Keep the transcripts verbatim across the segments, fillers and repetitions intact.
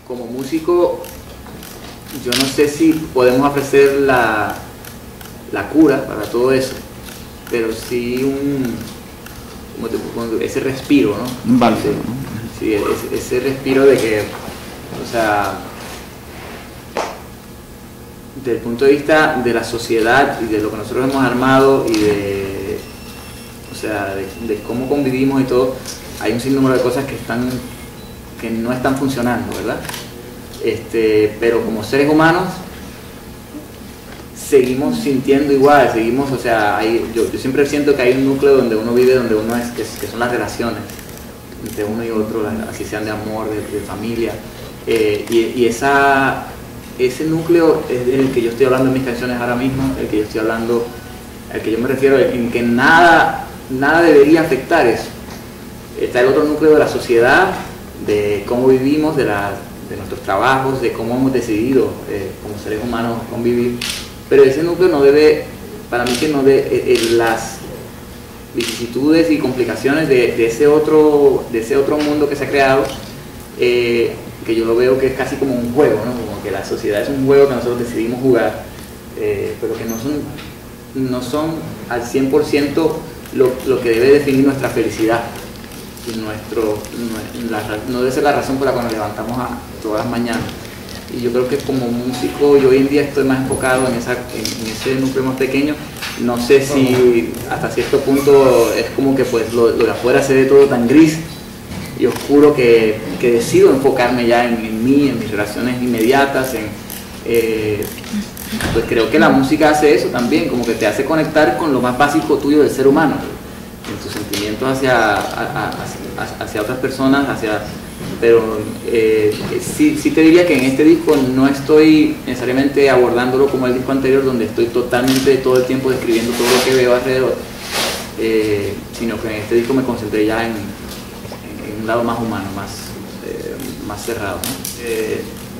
como músico, yo no sé si podemos ofrecer la, la cura para todo eso, pero sí un, como te pongo, ese respiro, ¿no? Un bálsamo, Sí, ¿no? sí, ese, ese respiro de que, o sea, desde el punto de vista de la sociedad y de lo que nosotros hemos armado y de, o sea, de, de cómo convivimos y todo, hay un sinnúmero de cosas que están, que no están funcionando, ¿verdad? Este, pero como seres humanos seguimos sintiendo igual, seguimos, o sea, hay, yo, yo siempre siento que hay un núcleo donde uno vive, donde uno es, que, que son las relaciones entre uno y otro, así sean de amor, de, de familia, eh, y, y esa, ese núcleo es el que yo estoy hablando en mis canciones ahora mismo, el que yo estoy hablando, al que yo me refiero, en que nada, nada debería afectar eso. Está el otro núcleo de la sociedad, de cómo vivimos, de, la, de nuestros trabajos, de cómo hemos decidido eh, como seres humanos convivir, pero ese núcleo no debe, para mí que no debe, eh, eh, las vicisitudes y complicaciones de, de, ese otro, de ese otro mundo que se ha creado, eh, que yo lo veo que es casi como un juego, ¿no? Como que la sociedad es un juego que nosotros decidimos jugar, eh, pero que no son, no son al cien por ciento lo, lo que debe definir nuestra felicidad. Y nuestro, no, la, no debe ser la razón por la cual nos levantamos a, todas las mañanas. Y yo creo que como músico yo hoy en día estoy más enfocado en, esa, en, en ese núcleo más pequeño. No sé si hasta cierto punto es como que pues lo, lo de afuera se ve todo tan gris y oscuro que, que decido enfocarme ya en, en mí, en mis relaciones inmediatas, en, eh, pues creo que la música hace eso también, como que te hace conectar con lo más básico tuyo del ser humano, en tus sentimientos hacia, a, a, hacia otras personas, hacia, pero eh, sí, sí te diría que en este disco no estoy necesariamente abordándolo como el disco anterior, donde estoy totalmente todo el tiempo describiendo todo lo que veo alrededor, eh, sino que en este disco me concentré ya en, en, en un lado más humano, más, eh, más cerrado, ¿no? Eh,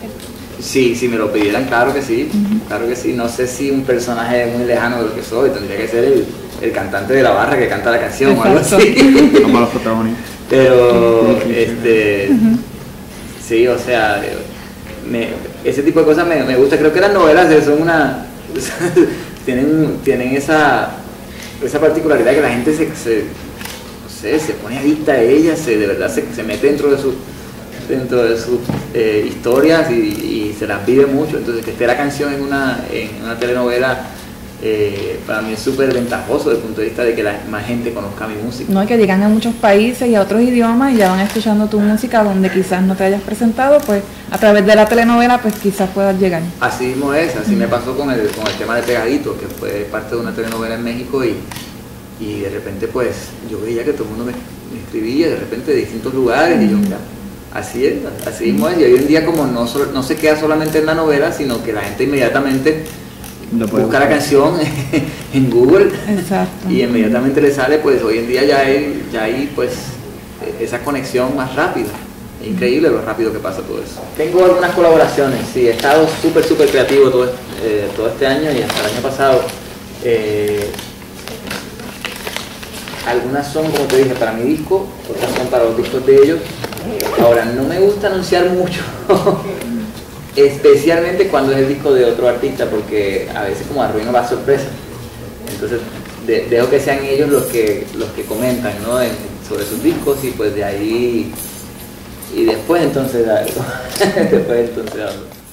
sí, si me lo pidieran, claro que sí, claro que sí. No sé si un personaje muy lejano de lo que soy, tendría que ser el el cantante de la barra que canta la canción. Exacto. O algo así. Como los protagonistas. Pero, este, uh-huh. sí, o sea, me, ese tipo de cosas me, me gusta. Creo que las novelas son una, tienen, tienen esa, esa particularidad que la gente se, se, no sé, se pone adicta a ellas, se, de verdad se, se mete dentro de sus dentro de sus eh, historias y, y se las vive mucho. Entonces, que esté la canción en una, en una telenovela, Eh, para mí es súper ventajoso desde el punto de vista de que la más gente conozca mi música. No, que llegan a muchos países y a otros idiomas y ya van escuchando tu música donde quizás no te hayas presentado, pues a través de la telenovela pues quizás puedas llegar. Así mismo es, así uh-huh. me pasó con el, con el tema de Pegadito, que fue parte de una telenovela en México y, y de repente pues yo veía que todo el mundo me, me escribía de repente de distintos lugares uh-huh. y yo mira, así es, así mismo es, y hoy en día como no, no se queda solamente en la novela, sino que la gente inmediatamente busca la canción en Google. Exacto. Y inmediatamente le sale, pues hoy en día ya hay, ya hay pues esa conexión más rápida. Es increíble lo rápido que pasa todo eso. Tengo algunas colaboraciones, sí, he estado súper súper creativo todo, eh, todo este año y hasta el año pasado. Eh, algunas son, como te dije, para mi disco, otras son para los discos de ellos. Ahora, no me gusta anunciar mucho. Especialmente cuando es el disco de otro artista, porque a veces como arruino la sorpresa. Entonces de, dejo que sean ellos los que los que comentan, ¿no? en, sobre sus discos y pues de ahí y después entonces algo. después entonces algo.